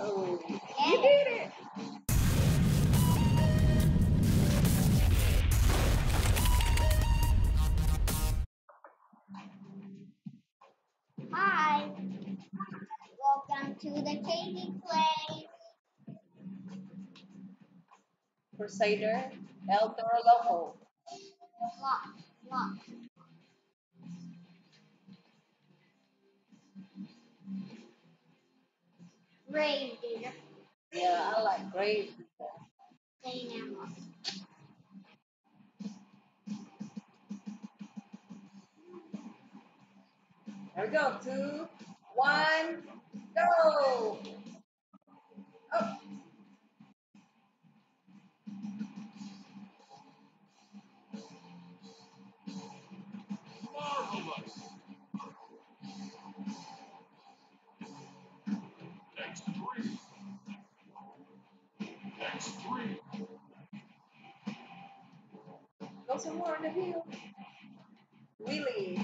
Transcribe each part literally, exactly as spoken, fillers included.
go. You did it. Hi, welcome to the Katie Play. Crusader El Toro Loco. Lock, lock. Grave digger. Yeah, I like grave. Dynamo. There we go. Two, one, go. Oh, Marvelous. X three. X three. go somewhere on the hill. Wheelie.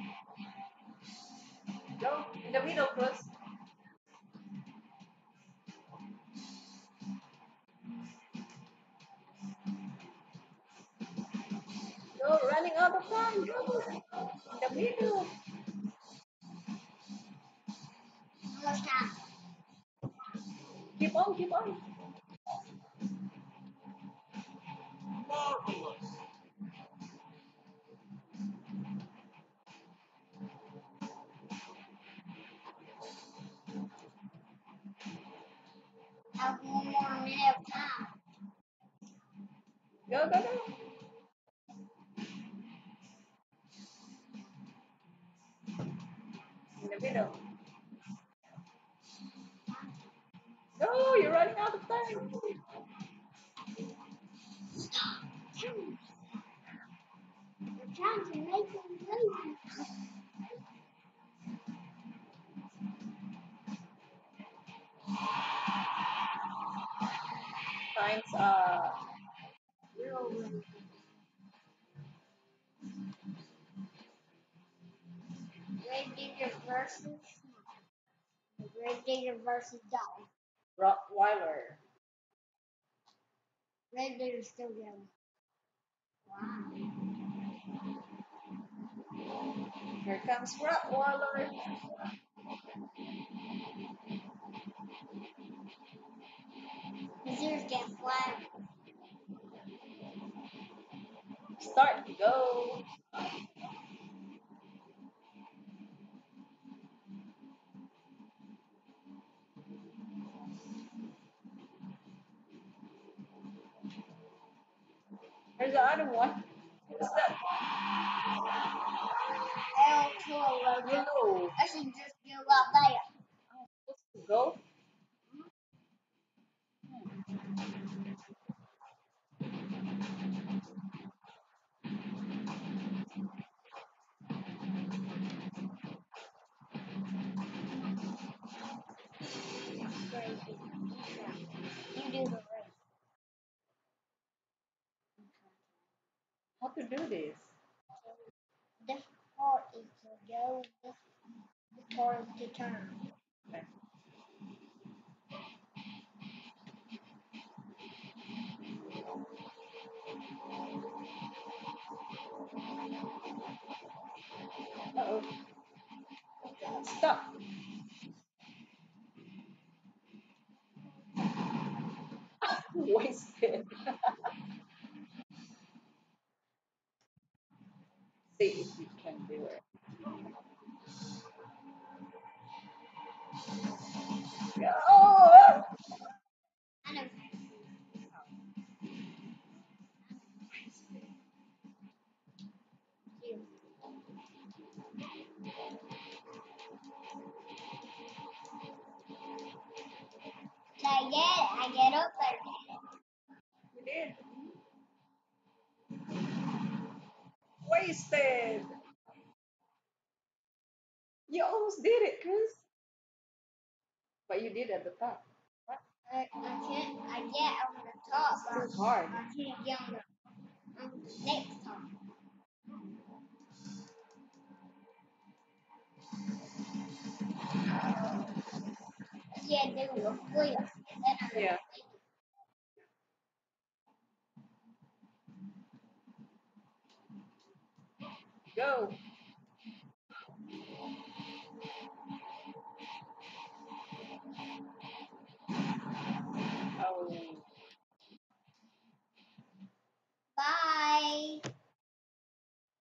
Go in the middle, Cruz. Go running out of time. Go in the middle. How much time? Keep on, keep on. Marvelous. Have one more minute of time. Go, go, go. In the middle. Go, you're running out of time. We're trying to make them move. Time's up. Real rude. Grave digger versus the grave digger versus dog. Rottweiler. Grave digger's still going. Wow. Here comes Rottweiler. His ears get flat. Start, go. There's the other one. What's that? El Toro Loco. No. I should just go out there. Let's go. Grave digger. You do the race. How to do this? This part is to go. This, this part is to turn. Okay. Uh-oh. Stop. Wasted. See if you can do it. Go. I know. You. I get it. I get up there. You did. Wasted. You almost did it, Chris. But you did at the top. What? I, I can't. I get on the top, It's but too hard. I can't get on the, on the next top. can't do a flip. And then I Yeah. Go.